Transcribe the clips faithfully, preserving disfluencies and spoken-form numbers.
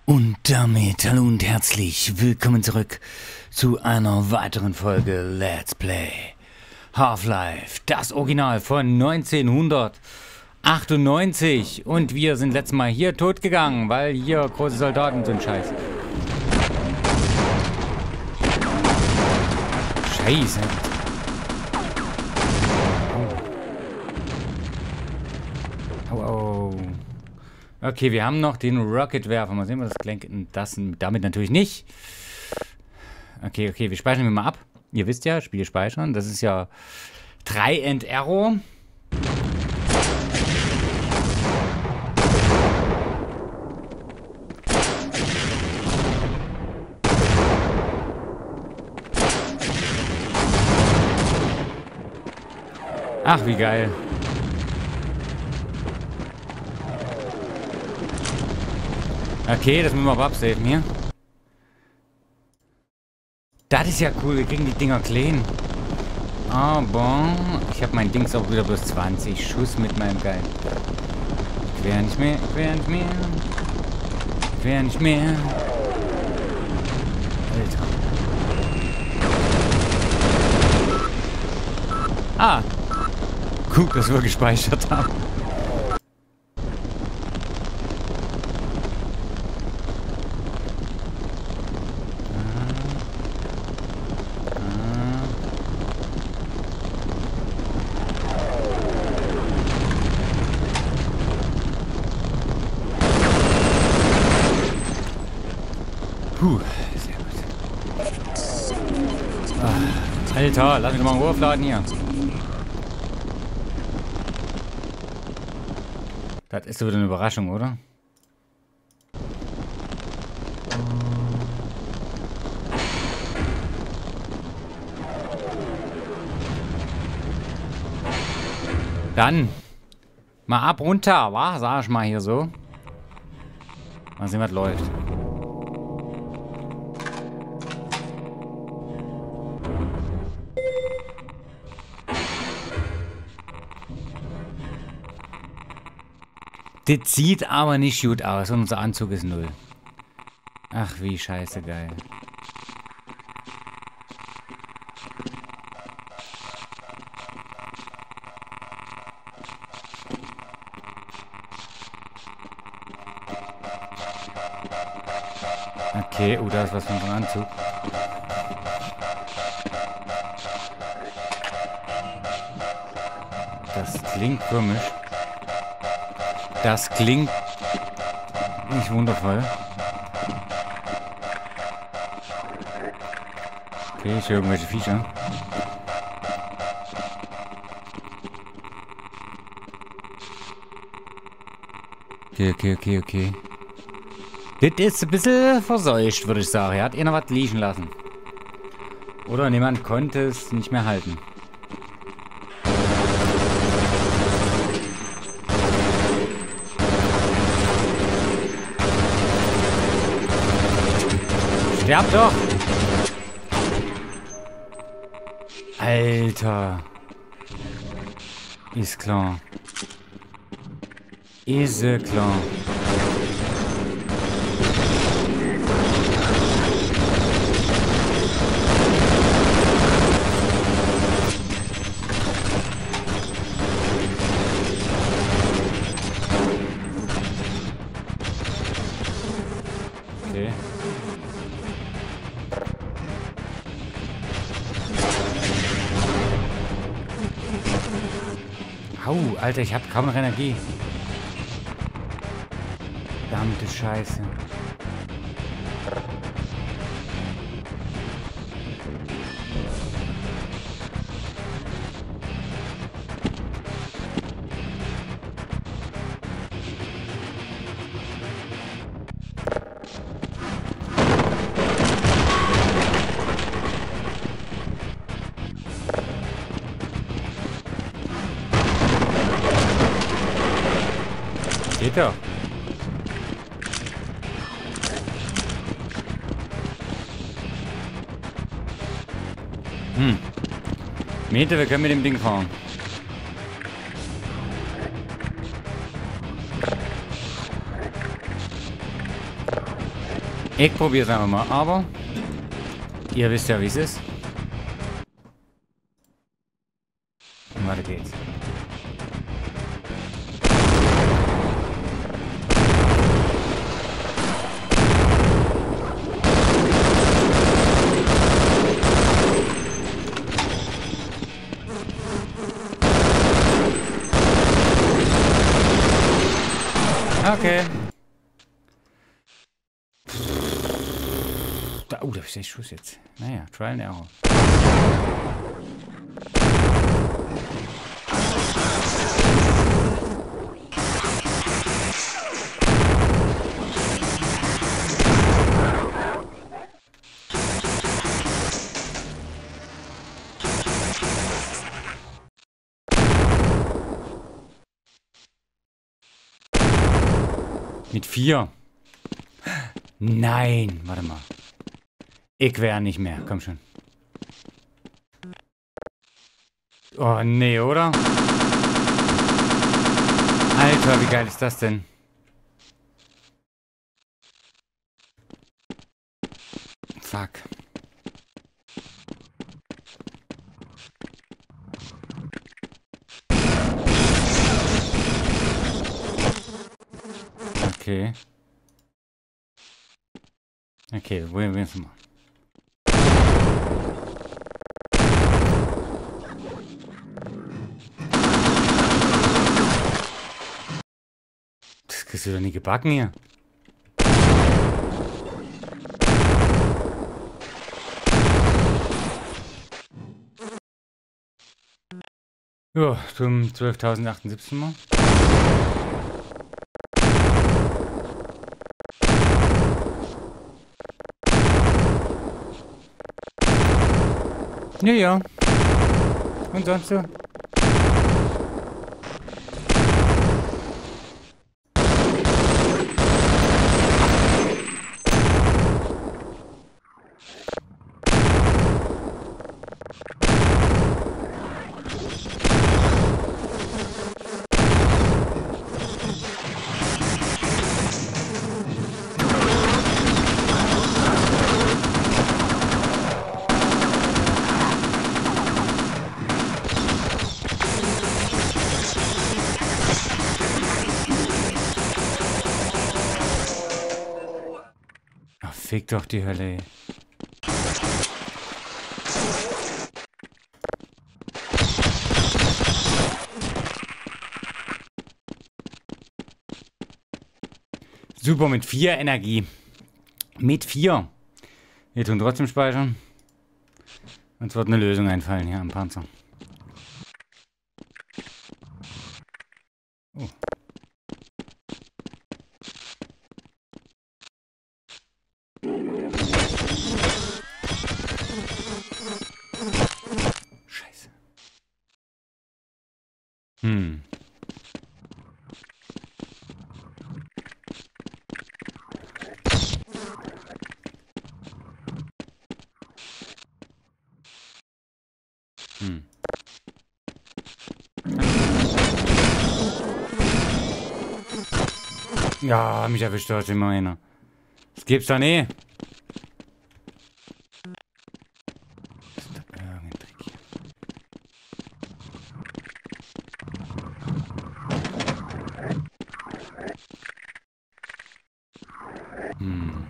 Und damit hallo und herzlich willkommen zurück zu einer weiteren Folge Let's Play Half-Life, das Original von neunzehnhundertachtundneunzig. Und wir sind letztes Mal hier tot gegangen, weil hier große Soldaten sind. Scheiß. Scheiße. Oh. Oh, oh. Okay, wir haben noch den Rocketwerfer. Mal sehen, was das klingt. Das damit natürlich nicht. Okay, okay, wir speichern wir mal ab. Ihr wisst ja, Spiel speichern. Das ist ja Try and Error. Ach, wie geil. Okay, das müssen wir aber absaven hier. Das ist ja cool, wir kriegen die Dinger clean. Aber ich habe mein Dings auch wieder bloß zwanzig Schuss mit meinem Geil. Ich quer nicht mehr, ich quer nicht mehr. Ich quer nicht mehr. Alter. Ah. Guck, dass wir gespeichert haben. Puh, sehr gut. Ah, Alter, lass mich doch mal aufladen hier. Das ist so wieder eine Überraschung, oder? Dann mal ab runter, wa? Sag ich mal hier so. Mal sehen, was läuft. Das sieht aber nicht gut aus und unser Anzug ist null. Ach, wie scheiße geil. Okay, oh, da ist was von unserem Anzug. Das klingt komisch. Das klingt nicht wundervoll. Okay, ich höre irgendwelche Viecher. Okay, okay, okay, okay. Das ist ein bisschen verseucht, würde ich sagen. Er hat eh noch was liegen lassen. Oder jemand konnte es nicht mehr halten. Sterb doch! Alter. Ist klar. Ist klar. Okay. Au, Alter, ich hab kaum noch Energie. Verdammte Scheiße. Geht doch. Hm. Meter, wir können mit dem Ding fahren. Ich probiere es einfach mal, aber ihr wisst ja, wie es ist. Und weiter geht's. Okay. Da, oh, da ist der Schuss jetzt. Naja, Trial and Error. Mit vier. Nein, warte mal. Ich wäre nicht mehr. Komm schon. Oh, nee, oder? Alter, wie geil ist das denn? Fuck. Okay. Okay, probieren wir es mal. Das kriegst du doch nie gebacken hier. Ja, zum zwölftausendachtzig mal. Ja, ja. Und sonst so? Fick doch die Hölle, ey. Super, mit vier Energie. Mit vier. Wir tun trotzdem speichern. Uns wird eine Lösung einfallen hier am Panzer. Oh. Scheiße. Hm. Hm. Ja, mich erwischt heute immer einer. Das gibt's doch nie. Ist das irgendein Trick hier? Hm.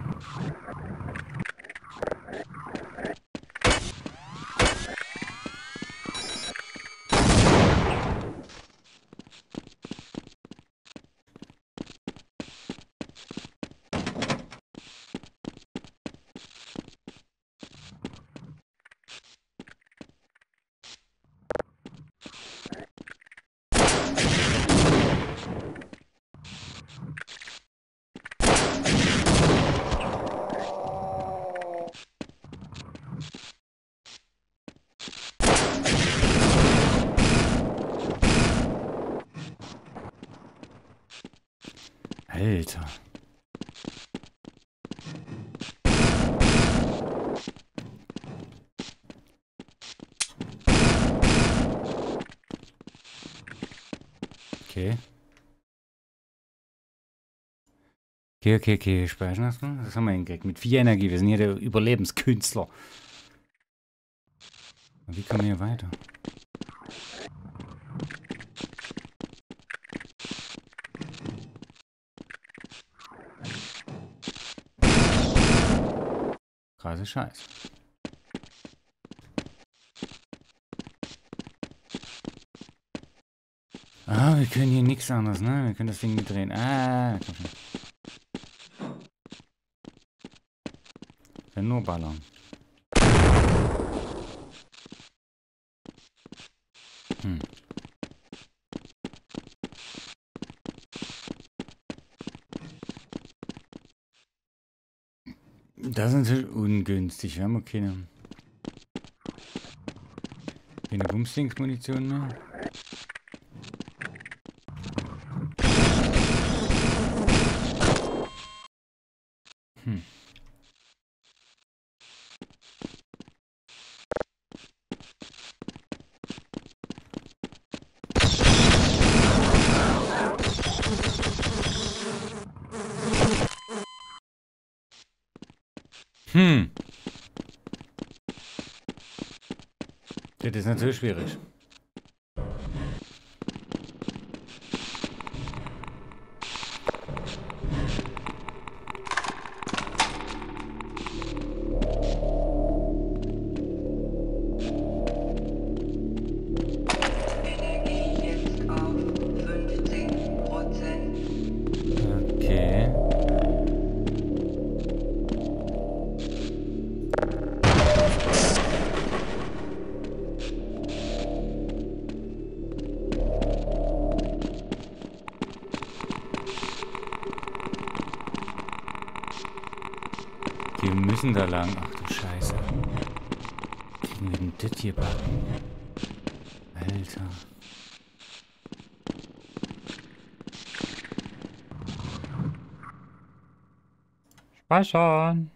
Alter. Okay. Okay, okay, okay. Speichern erstmal. Das haben wir hingekriegt. Mit vier Energie. Wir sind hier der Überlebenskünstler. Und wie kommen wir hier weiter? Krasse Scheiße. Ah, wir können hier nichts anderes, ne? Wir können das Ding mitdrehen. Ah, komm schon. Wir können nur ballern. Hm. Das ist natürlich ungünstig. Wir haben auch keine, keine Bumsdings-Munition mehr. Hm. Hm. Das ist natürlich schwierig. Okay. Wir müssen da lang. Ach du Scheiße. Kriegen wir denn das hier backen? Alter. Speichern.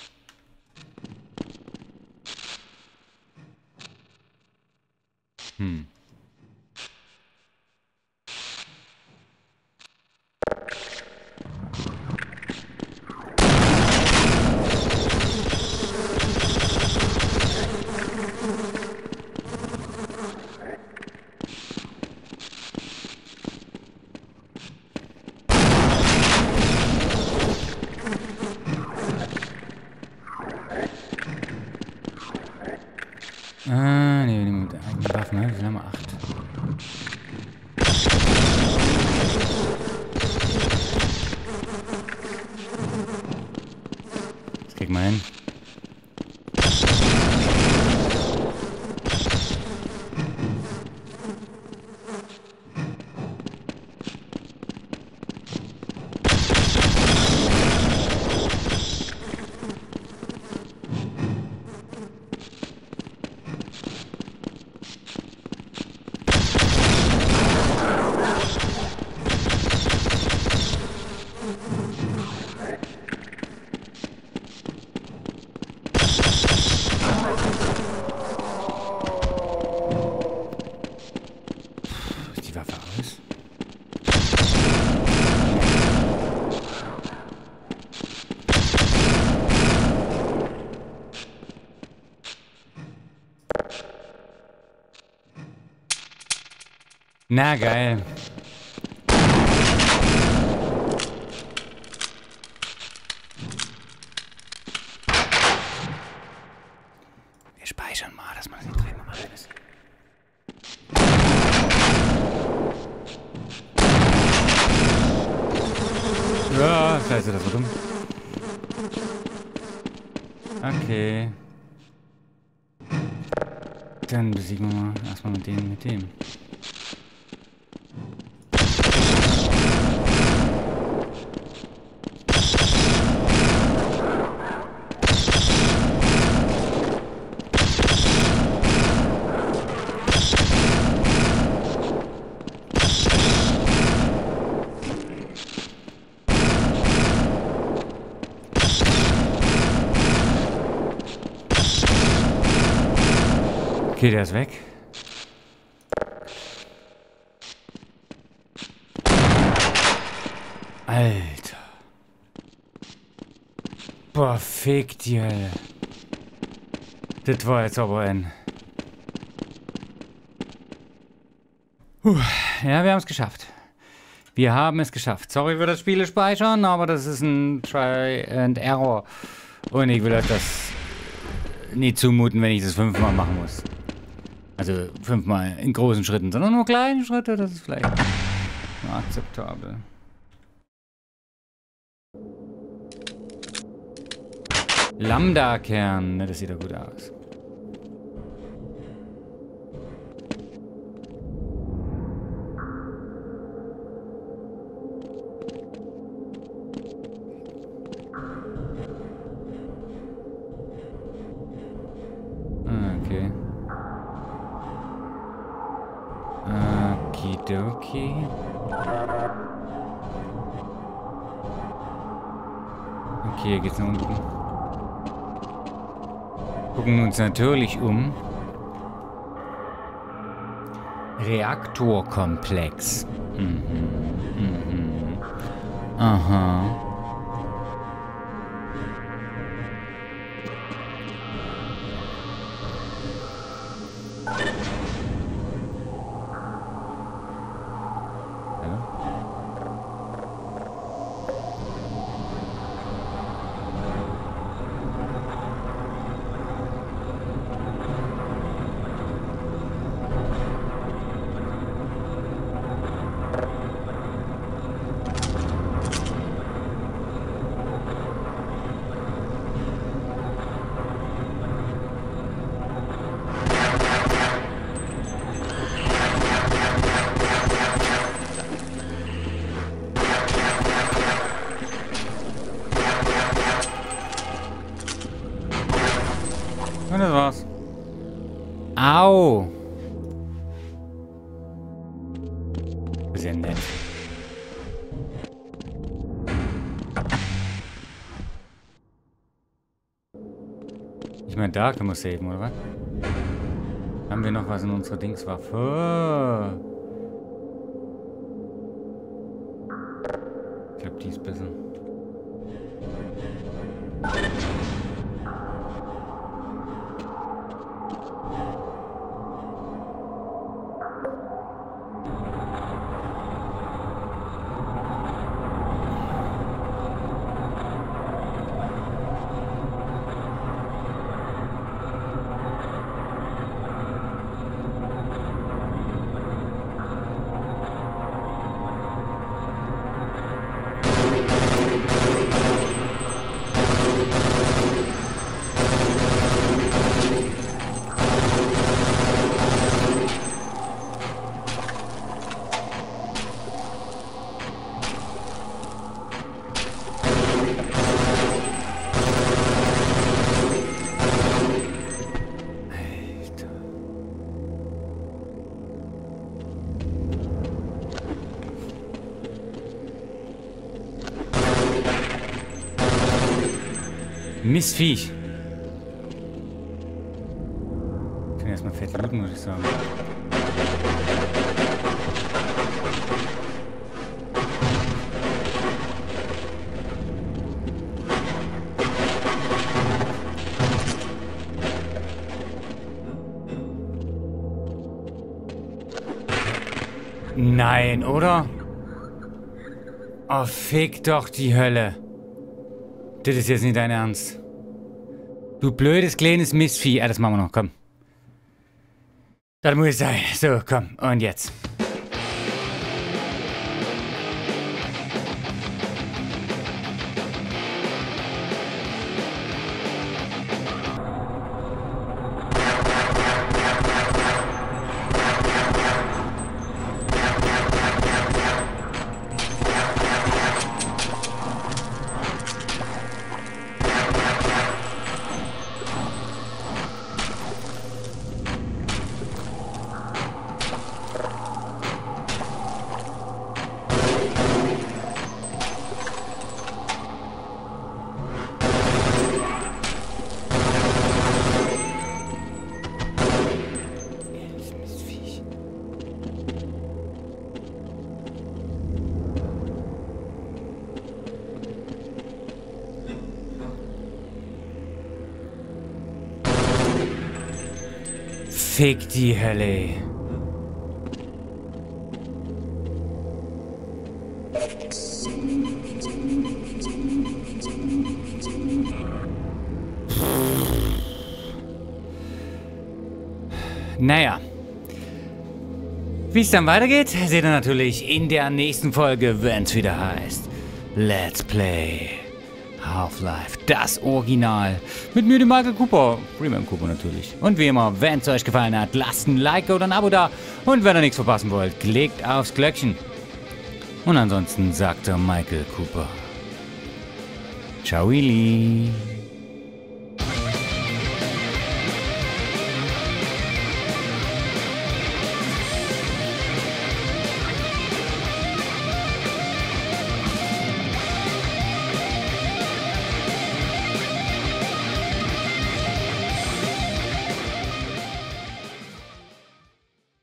Hm. Ah, ne, wir nehmen mit eigenen Waffen, ne? Wir haben acht. Das kriegen wir hin. Ist die Waffe aus? Na geil. Wir speichern mal, dass man das nicht drehen normal ist. Ja, scheiße, das war dumm. Okay. Dann besiegen wir mal erstmal mit dem, mit dem. Okay, der ist weg. Alter. Boah, fick die Hölle. Das war jetzt aber ein... Puh. Ja, wir haben es geschafft. Wir haben es geschafft. Sorry für das Spiele speichern, aber das ist ein Try and Error. Und ich will euch das nicht zumuten, wenn ich das fünfmal machen muss. Also fünfmal in großen Schritten, sondern nur kleine Schritte. Das ist vielleicht akzeptabel. Lambda-Kern. Ne, das sieht ja gut aus. Okay. Okidoki. Okay, hier geht's nach unten. Gucken uns natürlich um. Reaktorkomplex. Mhm. Mhm. Aha. Und das war's. Au! Sehr nett. Ich meine, da können wir saven, oder was? Haben wir noch was in unserer Dingswaffe? Oh. Ich glaube, die ist besser. Mistviech. Ich kann erstmal fett looten, muss ich sagen. Nein, oder? Oh, fick doch die Hölle. Das ist jetzt nicht dein Ernst. Du blödes kleines Mistvieh. Ah, das machen wir noch, komm. Das muss sein. So, komm. Und jetzt. Fick die Hölle. Naja. Wie es dann weitergeht, seht ihr natürlich in der nächsten Folge, wenn es wieder heißt Let's Play Half-Life, das Original. Mit mir, dem Michael Cooper. Freeman Cooper natürlich. Und wie immer, wenn es euch gefallen hat, lasst ein Like oder ein Abo da. Und wenn ihr nichts verpassen wollt, klickt aufs Glöckchen. Und ansonsten sagt der Michael Cooper. Ciao, Willi.